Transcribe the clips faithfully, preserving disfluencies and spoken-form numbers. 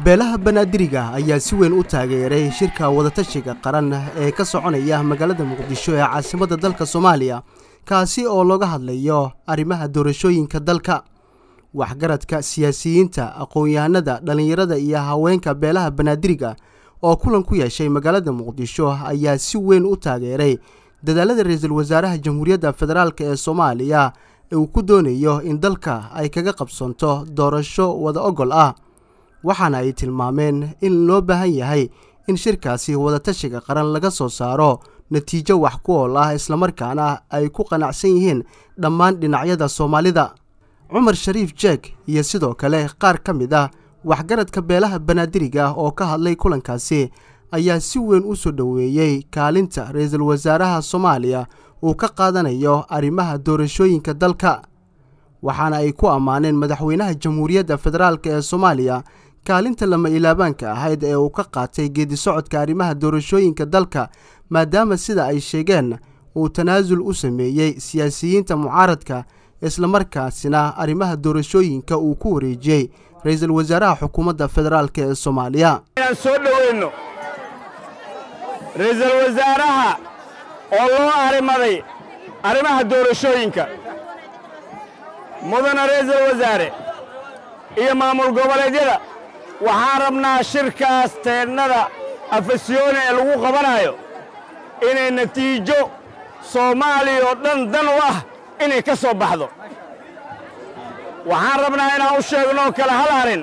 beelaha banaadiriga ayaa si weyn u taageeray shirka wadatashiga qaran ee ka soconaya magaalada Muqdisho ee caasimadda dalka Soomaaliya kaasi oo looga hadlayo arrimaha doorashooyinka dalka waxgaradka siyaasiyiinta aqoon-yahanada dhalinyarada iyo haweenka beelaha banaadiriga oo kulan ku yeeshay magaalada Muqdisho ayaa si weyn u taageeray dadaalada ra'iisul wasaaraha Jamhuuriyadda Federaalka ee Soomaaliya ee uu ku doonayo in dalka ay kaga qabsanto doorasho wada ogol ah waxaana ay tilmaameen in loo baahan yahay in shirkaasi wadatashiga qaran laga soo saaro natiijo wax ku ool ah isla markaana ay ku qanacsan yihiin dhammaan dhinacyada Soomaalida Umar Shariif Jeeg iyo sidoo kale qaar ka mid ah waxgaradka beelaha banaadiriga oo ka hadlay kulankaasi ayaa si weyn u soo dhaweeyay kaalinta ra'iisul wasaaraha Soomaaliya uu ka qaadanayo arrimaha doorashooyinka dalka waxaana ay ku amaaneen madaxweynaha Jamhuuriyadda Federaalka ee Soomaaliya kaalinta lama ilaabanka ahayd ee uu ka qaatay geedi socodka arrimaha doorashooyinka dalka maadaama sida ay sheegeen uu tanaasul u sameeyay siyaasiyiinta mucaaradka isla markaasina arrimaha doorashooyinka uu ku wareejiyay ra'iisul wasaaraha xukuumadda federaalka ee Soomaaliya aan soo dhaweeyno ra'iisul wasaaraha oo loo arimaday arrimaha doorashooyinka mudana ra'iisul wasaare iyo maamul goboleedyada waxaan rabnaa shirkaas teennada afasyoone ee lagu qabanayo inay natiijo Soomaaliya oo dhan dan u ah inay ka soo baxdo waxaan rabnaa inaan u sheegno kala hal arrin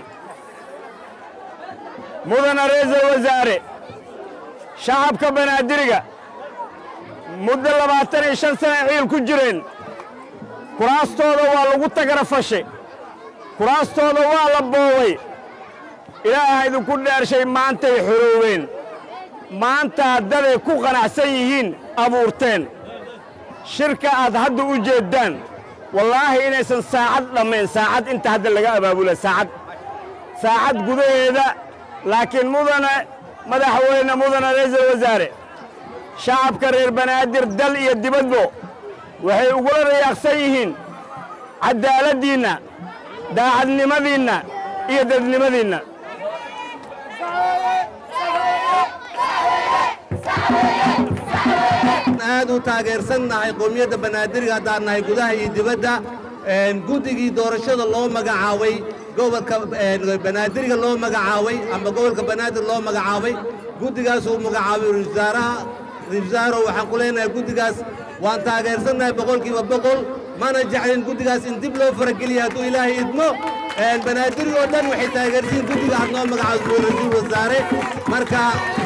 mudana ra'iisul wasaare shacabka banaadiriga muddo labaatan iyo shan sano ciil ku jireen kuraastooda waa lagu tagarafashay kuraastooda waa la boobay ilaahay idinku dhaarshay maantay xorooween maanta haddaday ku qanacsan yihiin abuurteen shirka aad hadda u jeeddaan wallaahi inaysan saacad dhammayn saacad inta hadda laga abaabula saacad saacad gudaheeda laakiin mudana madaxweyne mudana ra'iisul wasaare shacabka reer banaadir dal iyo dibadbo waxay ugula rayaaqsan yihiin cadaaladdiinna daacadnimadiinna iyo dadnimadiinna aad u taageersannahay qowmiyadda banaadiriga haddaan nahay gudaha iyo dibadda guddigii doorashada loo magacaabay gobolka banaadiriga loo magacaabay ama gobolka banaadir loo magacaabay guddigaas uu magacaabay ra'iisul wasaaraha ra'iisul wasaare waxaan ku leenahay guddigaas waan taageersannahay boqolkiiba boqol mana jeclin guddigaas in dib loo farageliyo hadduu ilaahay idmo banaadiriga oo dhan waxay taageersiin guddiga aad noo magacaabay ra'iisul wasaare marka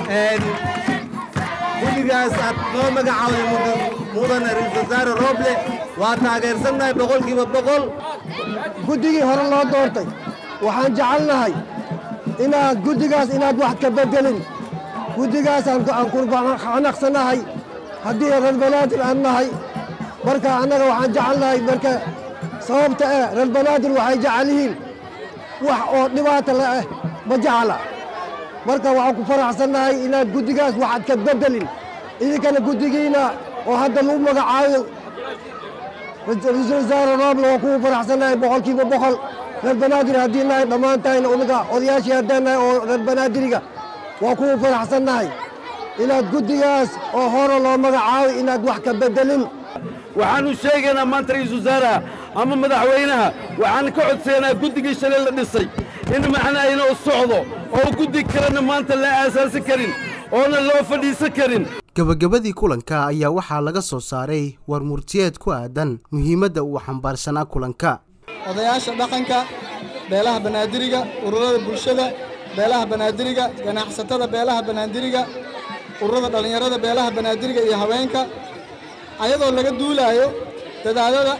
guddigaas aad noo magacaabay mudana ra'iisul wasaare Roble waa taageersannahay boqolkiiba boqol guddigii hore loo doortay waxaan jecelnahay inaad guddigaas inaad wax ka bedelin guddigaas aan ku qanacsannahay haddii reer banaadir aan nahay marka annaga waxaan jecelnahay marka sababta ah reer banaadir waxay jecel yihiin wax oo dhibaato la ah ma jecla marka waxaan ku faraxsannahay inaad guddigaas waxaad ka bedelin idinkana guddigiina oo hadda lagu magacaayo ra'iisul wasaare Roble waa kugu faraxsannahay boqolkiiba boqol reer banaadir haddii nahay dhammaantayna unaga odayaashii haddaan nahay oo reer banaadiriga waa kugu faraxsannahay inaad guddigaas oo hore loo magacaabay inaad wax ka bedelin waxaanu sheegaynaa maanta ra'iisul wasaaraha ama madaxweynaha waxaan ka codsaynaa guddigii shalay la dhisay in macna ayna u socdo oo guddi kalena maanta la aasaasi karin oona loo fadhiisan karin gabagabadii kulanka ayaa waxaa laga soo saaray war murtiyeed ku aadan muhiimadda uu xambaarsanaa kulanka odayaasha dhaqanka beelaha banaadiriga ururada bulshada beelaha banaadiriga ganacsatada beelaha banaadiriga ururada dhalinyarada beelaha banaadiriga iyo haweenka ayadoo laga duulaayo dadaalada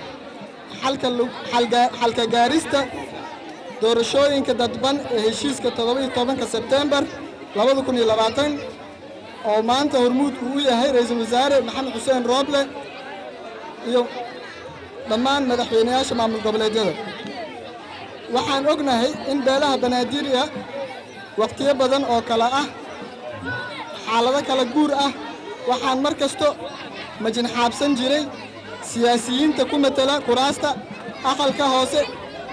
xalka gaarista doorashooyinka dadban ee heshiiska toddoba iyo tobanka Sebtembar labada kun iyo labaatan oo maanta hormuud uu yahay ra'iisul wasaare Maxamed Xuseen Roble iyo dhammaan madaxweynayaasha maamul goboleedyada waxaan ognahay in beelaha banaadiriga waqtiyo badan oo kala ah xaalado kala guur ah waxaan mar kasto majin xaabsan jiray siyaasiyiinta ku matala kuraasta aqalka hoose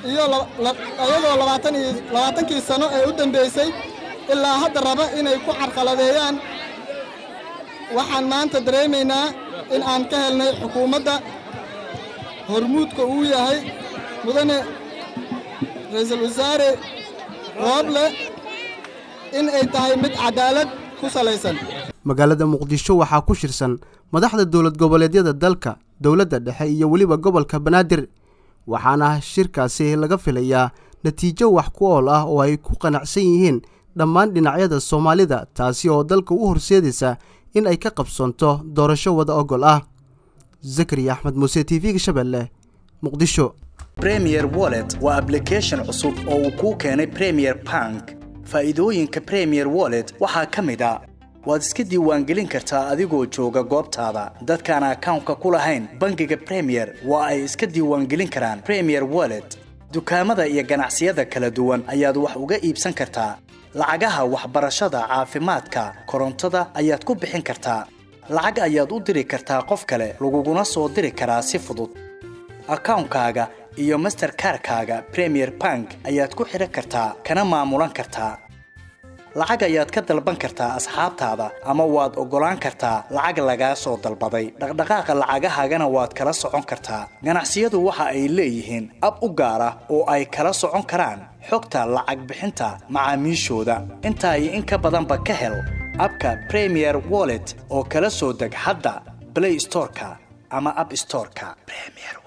iyo ayadoo labaatan iyo labaatankii sano ee u dambeysay ilaa hadda raba inay ku carqaladeeyaan waxaan maanta dareemaynaa in aan ka helnay xukuumadda hormuudka uu yahay mudane ra'iisul wasaare Rooble in ay tahay mid cadaalad ku salaysan. magaalada Muqdisho waxaa ku shirsan madaxda dawlad goboleedyada dalka, dawladda dhexe iyo waliba gobolka Banaadir, waxaana shirkaasi laga filayaa natiijo wax ku ool ah oo ay ku qanacsan yihiin dhammaan dhinacyada Soomaalida, taasi oo dalka u horseedaysa in ay ka qabsanto doorasho wada ogol ah. Zakariya Axmed Muuse, T V-ga Shabeelle, Muqdisho. Premier Wallet waa application cusub oo uu ku keenay Premier Bank. Faa'iidooyinka Premier Wallet waxaa ka mid ah waad iska diiwaangelin kartaa adigoo jooga goobtaada. Dadkaan account-ka ku lahayn bangiga Premier waa ay iska diiwaangelin karaan Premier Wallet. Dukaamada iyo ganacsiyada kala duwan ayaad wax uga iibsan kartaa. Lacagaha waxbarashada, caafimaadka, korontada ayaad ku bixin kartaa. Lacag ayaad u diri kartaa qof kale, laguguna soo diri karaa si fudud. Account-kaaga iyo Mastercard-kaaga Premier Bank ayaad ku xiran kartaa kana maamulan kartaa. Lacag ayaad ka dalban kartaa asxaabtaada ama waad ogolaan kartaa lacag laga soo dalbaday. Dhaqdhaqaaqa lacagahaagana waad kala socon kartaa. Ganacsiyadu waxa ay leeyihiin ab u gaar ah oo ay kala socon karaan xogta lacag bixinta macaamiishooda. Inta ay in ka badanba ka hel abka Premier Wallet oo kala soo deg hadda Play Store-ka ama App Store-ka. Premier